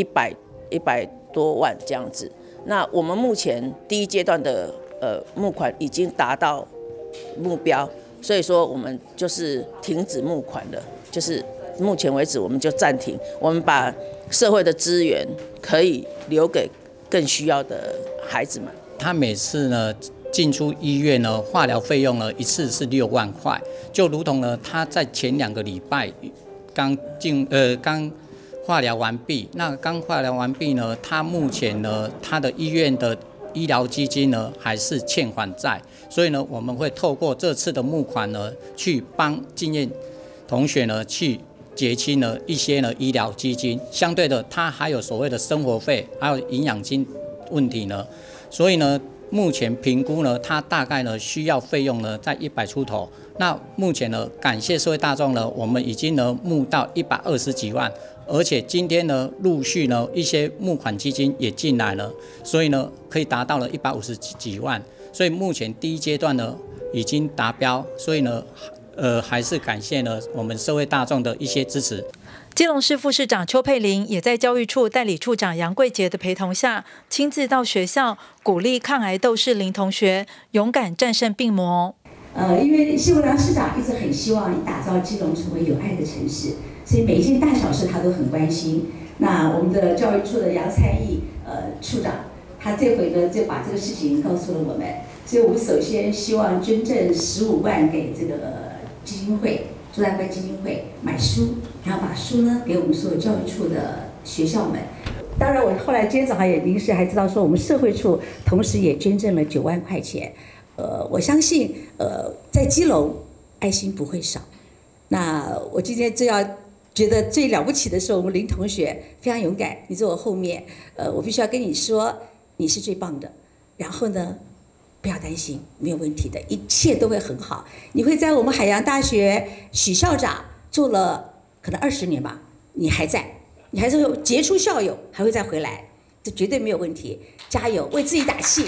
100多万这样子。那我们目前第一阶段的募款已经达到目标，所以说我们就是停止募款了，就是目前为止我们就暂停，我们把社会的资源可以留给更需要的孩子们。 他每次呢进出医院呢，化疗费用呢一次是6万块，就如同呢他在前2个礼拜刚化疗完毕。那刚化疗完毕呢，他目前呢他的医院的医疗基金呢还是欠还债，所以呢我们会透过这次的募款呢，去帮经验同学呢去结清了一些呢医疗基金，相对的他还有所谓的生活费，还有营养金问题呢，所以呢目前评估呢，他大概呢需要费用呢在100出头。那目前呢，感谢社会大众呢，我们已经呢募到120几万，而且今天呢陆续呢一些募款基金也进来了，所以呢可以达到了150几万。所以目前第一阶段呢已经达标，所以呢还是感谢呢我们社会大众的一些支持。 基隆市副市长邱佩玲也在教育处代理处长杨桂杰的陪同下，亲自到学校鼓励抗癌斗士林同学勇敢战胜病魔。 因为谢文良市长一直很希望打造基隆成为有爱的城市，所以每一件大小事他都很关心。那我们的教育处的杨参议处长，他这回呢就把这个事情告诉了我们，所以我们首先希望捐赠15万给这个基金会。朱大官基金会买书，然后把书呢给我们所有教育处的学校们。当然，我后来今天早上也临时还知道说，我们社会处同时也捐赠了9万块钱。我相信在基隆爱心不会少。那我今天觉得最了不起的是我们林同学非常勇敢，你在我后面，我必须要跟你说，你是最棒的。然后呢？不要担心，没有问题的，一切都会很好。你会在我们海洋大学许校长做了可能20年吧，你还在，你还是有杰出校友，还会再回来，这绝对没有问题。加油，为自己打气。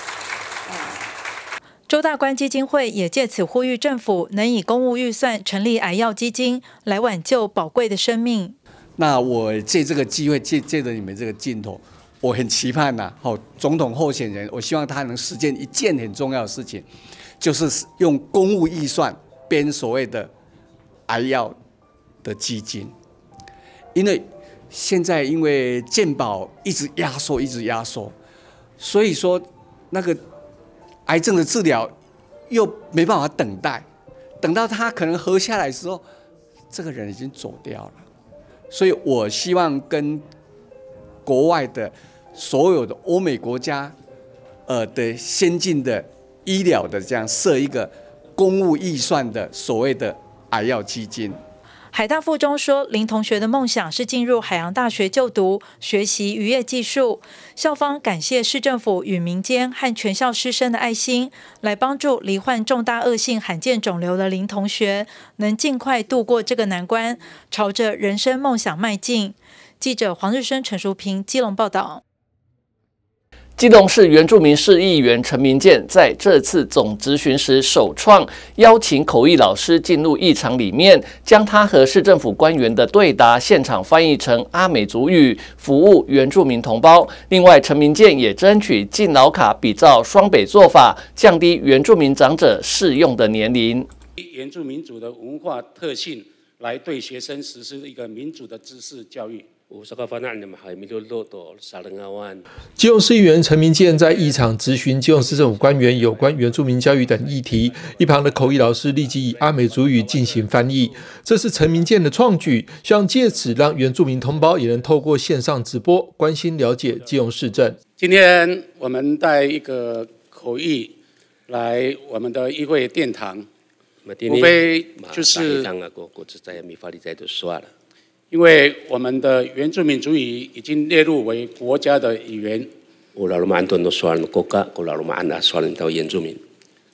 周大官基金会也借此呼吁政府能以公务预算成立癌药基金，来挽救宝贵的生命。 那我借这个机会，借着你们这个镜头。我很期盼总统候选人，我希望他能实践一件很重要的事情，就是用公务预算编所谓的癌药的基金。因为现在因为健保一直压缩，所以说那个癌症的治疗又没办法等待，等到他可能活下来的时候，这个人已经走掉了。所以我希望跟国外的所有的欧美国家，的先进的医疗的这样设一个公务预算的所谓的癌药基金。 海大附中说，林同学的梦想是进入海洋大学就读，学习渔业技术。校方感谢市政府与民间和全校师生的爱心，来帮助罹患重大恶性罕见肿瘤的林同学，能尽快度过这个难关，朝着人生梦想迈进。记者黄日升、陈淑平基隆报道。 基隆市原住民市议员陈明健在这次总质询时首创邀请口译老师进入议场里面，将他和市政府官员的对答现场翻译成阿美族语，服务原住民同胞。另外，陈明健也争取敬老卡比照双北做法，降低原住民长者适用的年龄。 原住民族的文化特性来对学生实施一个民主的知识教育。 基隆市议员陈明健在议场质询基隆市政府官员有关原住民教育等议题，一旁的口译老师立即以阿美族语进行翻译。这是陈明健的创举，希望借此让原住民同胞也能透过线上直播关心了解基隆市政。 今天我们带一个口译来我们的议会殿堂，无非就是因为我们的原住民族语已经列入为国家的语言，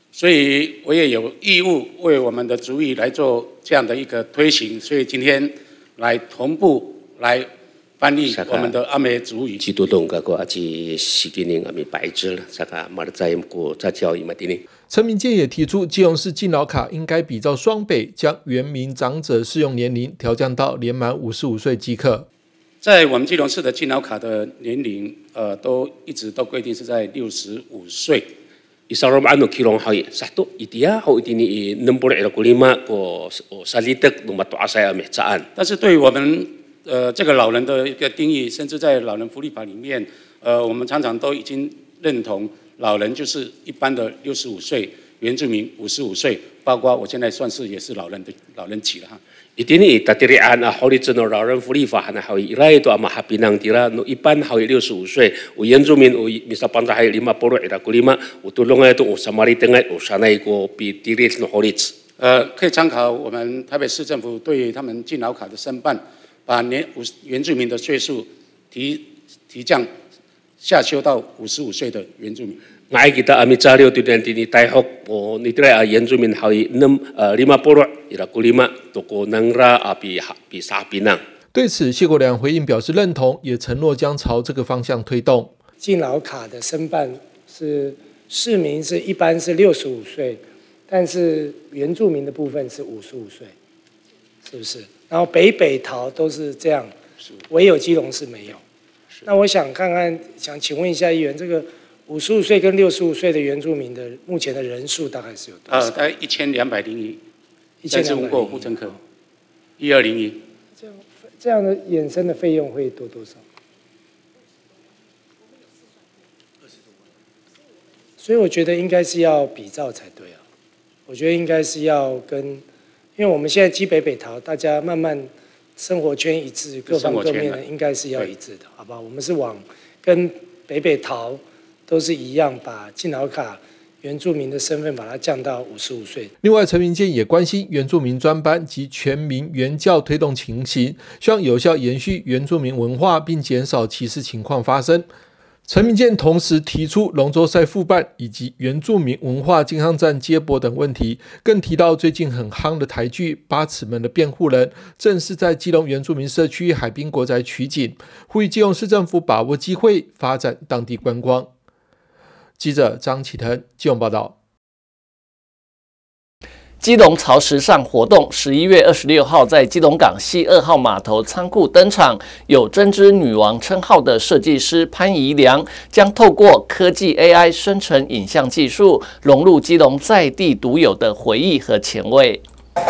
所以我也有义务为我们的族裔来做这样的一个推行，所以今天来同步来翻译我们的阿美族语。 基督动个阿基西吉宁阿米白纸了，这个马的在国在教伊马丁尼。 陈明健也提出，基隆市敬老卡应该比照双北，将原民长者适用年龄调降到年满55岁即可。 在我们基隆市的敬老卡的年龄，都一直都规定是在65岁。 Isarom ano kilong hay satu itia ho itini nombor elakulima ko salitek numato asaya mehcaan。 但是对我们这个老人的一个定义，甚至在老人福利法里面，我们常常都已经认同老人就是一般的65岁，原住民55岁，包括我现在算是也是老人级了哈。 Itini tatirian horizontal 老人福利法还还irai itu ama hapinang tira no ipan还65岁，原住民misal pantai还50 elakulima utulungan itu samari tengah usanai ko pitiris no horiz。 可以参考我们台北市政府对他们敬老卡的申办，把原住民的岁数提降下修到55岁的原住民。 Ngai kita amicari itu nanti ni taihok po nitira yenzumin hai 50 irakulima toko nangra api sapinang。 对此，谢国良回应表示认同，也承诺将朝这个方向推动。 敬老卡的申办是市民是一般是65岁，但是原住民的部分是55岁，是不是？然后北桃都是这样，唯有基隆市没有。那我想想请问一下议员，这个55岁跟65岁的原住民的目前的人数大概是有多少？ 大概1201，但是过护城河1201。 这样的衍生的费用会多少？所以我觉得应该是要比照才对啊。我觉得应该是要因为我们现在基北桃，大家慢慢生活圈一致，各方各面的应该是要一致的，好不好？我们是往跟北桃都是一样，把敬老卡原住民的身份把它降到55岁。 另外，陈明健也关心原住民专班及全民原教推动情形，希望有效延续原住民文化，并减少歧视情况发生。陈明健同时提出龙舟赛复办以及原住民文化健康站接驳等问题，更提到最近很夯的台剧《八尺门的辩护人》正是在基隆原住民社区海滨国宅取景，呼吁基隆市政府把握机会发展当地观光。记者张启腾基隆报道。 基隆潮时尚活动11月26号在基隆港西2号码头仓库登场，有针织女王称号的设计师潘怡良将透过科技 AI 生成影像技术，融入基隆在地独有的回忆和前卫。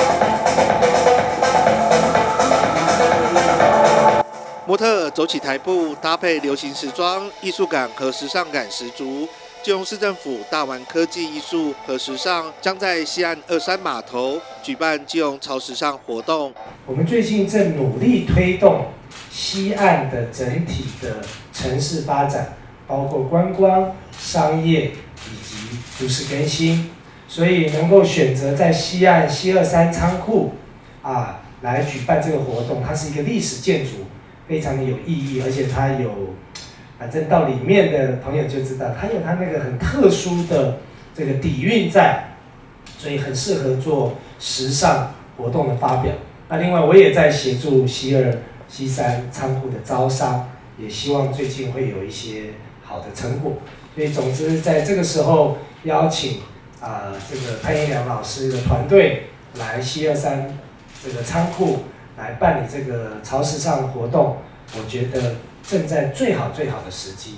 模特走起台步，搭配流行时装，艺术感和时尚感十足。基隆市政府大玩科技艺术和时尚，将在西岸23码头举办基隆潮时尚活动。 我们最近正努力推动西岸的整体的城市发展，包括观光、商业以及都市更新，所以能够选择在西岸西23仓库来举办这个活动，它是一个历史建筑，非常的有意义，而且它有。反正到里面的朋友就知道，它有它那个很特殊的这个底蕴在，所以很适合做时尚活动的发表。那另外我也在协助西2、西3仓库的招商，也希望最近会有一些好的成果。所以总之在这个时候邀请这个潘怡良老师的团队来西23这个仓库来办理这个潮时尚活动，我觉得正在最好的时机。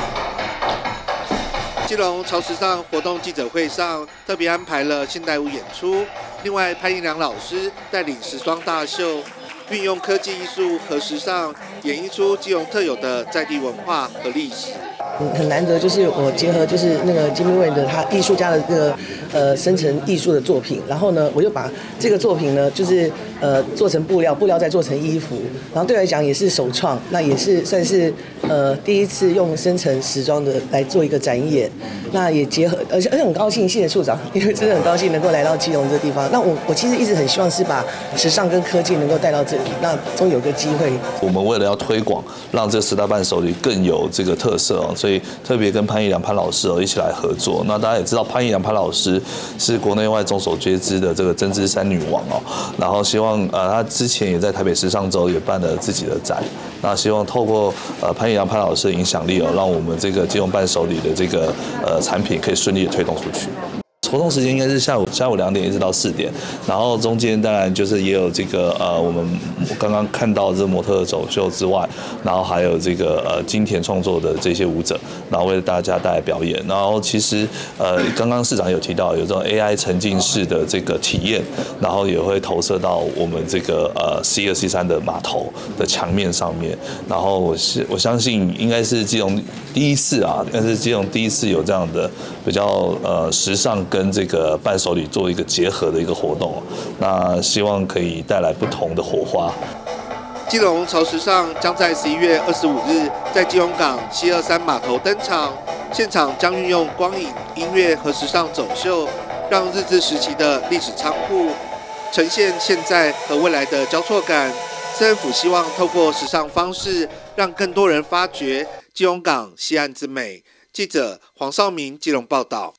基隆潮时尚活动记者会上特别安排了现代舞演出，另外潘怡良老师带领时装大秀，运用科技艺术和时尚，演绎出基隆特有的在地文化和历史。 很难得，就是我结合就是那个金明卫的他艺术家的这个生成艺术的作品，然后呢，我就把这个作品呢，就是做成布料再做成衣服，然后对我来讲也是首创，那也是算是第一次用生成时装的来做一个展演，那也结合，而且很高兴，谢谢处长，因为真的很高兴能够来到基隆这个地方。那我其实一直很希望是把时尚跟科技能够带到这里，那终有个机会。 我们为了要推广，让这个10大伴手礼更有这个特色所以特别跟潘怡良潘老师一起来合作。那大家也知道，潘怡良潘老师是国内外众所皆知的这个针织衫女王哦。然后希望她之前也在台北时尚周也办了自己的展，那希望透过潘怡良潘老师的影响力哦，让我们这个基隆伴手礼的这个产品可以顺利的推动出去。活动时间应该是下午2点一直到4点，然后中间当然就是也有这个我们刚刚看到这模特走秀之外，然后还有这个金田创作的这些舞者，然后为大家带来表演。然后其实刚刚市长有提到有这种 AI 沉浸式的这个体验，然后也会投射到我们这个C2、C3的码头的墙面上面。然后我相信应该是基隆第一次啊，应该是基隆第一次有这样的比较时尚跟这个伴手礼做一个结合的一个活动，那希望可以带来不同的火花。 基隆潮时尚将在11月25日在基隆港723码头登场，现场将运用光影、音乐和时尚走秀，让日治时期的历史仓库呈现现在和未来的交错感。市政府希望透过时尚方式，让更多人发掘基隆港西岸之美。记者黄少明基隆报道。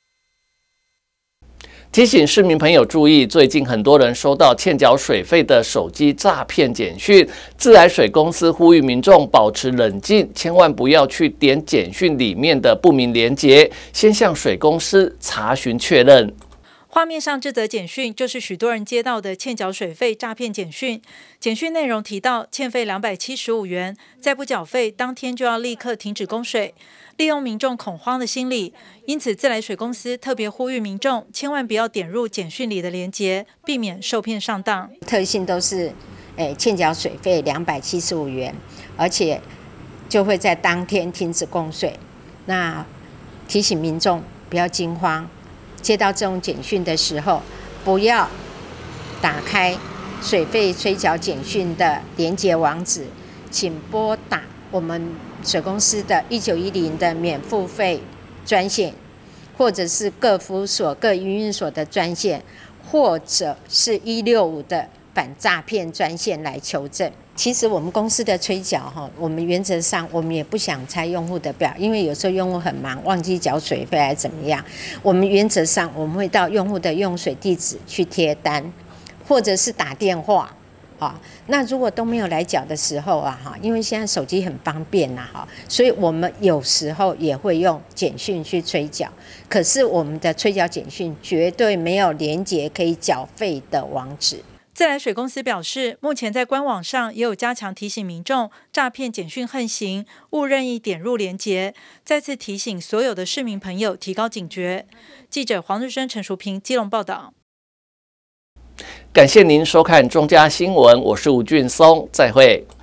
提醒市民朋友注意，最近很多人收到欠缴水费的手机诈骗简讯。自来水公司呼吁民众保持冷静，千万不要去点简讯里面的不明连结，先向水公司查询确认。 画面上这则简讯就是许多人接到的欠缴水费诈骗简讯。简讯内容提到欠费275元，再不缴费，当天就要立刻停止供水。利用民众恐慌的心理，因此自来水公司特别呼吁民众千万不要点入简讯里的连结，避免受骗上当。 特性都是欠缴水费275元，而且就会在当天停止供水。那提醒民众不要惊慌，接到这种简讯的时候，不要打开水费催缴简讯的连结网址，请拨打我们水公司的1910的免付费专线，或者是各服务所、各营运所的专线，或者是165的反诈骗专线来求证。其实我们公司的催缴我们原则上我们也不想拆用户的表，因为有时候用户很忙忘记缴水费还怎么样，我们原则上我们会到用户的用水地址去贴单，或者是打电话。那如果都没有来缴的时候因为现在手机很方便所以我们有时候也会用简讯去催缴，可是我们的催缴简讯绝对没有连结可以缴费的网址。 自来水公司表示，目前在官网上也有加强提醒民众诈骗简讯横行，勿任意点入连结，再次提醒所有的市民朋友提高警觉。记者黄日升、陈淑平基隆报道。 感谢您收看中嘉新闻，我是吴俊松，再会。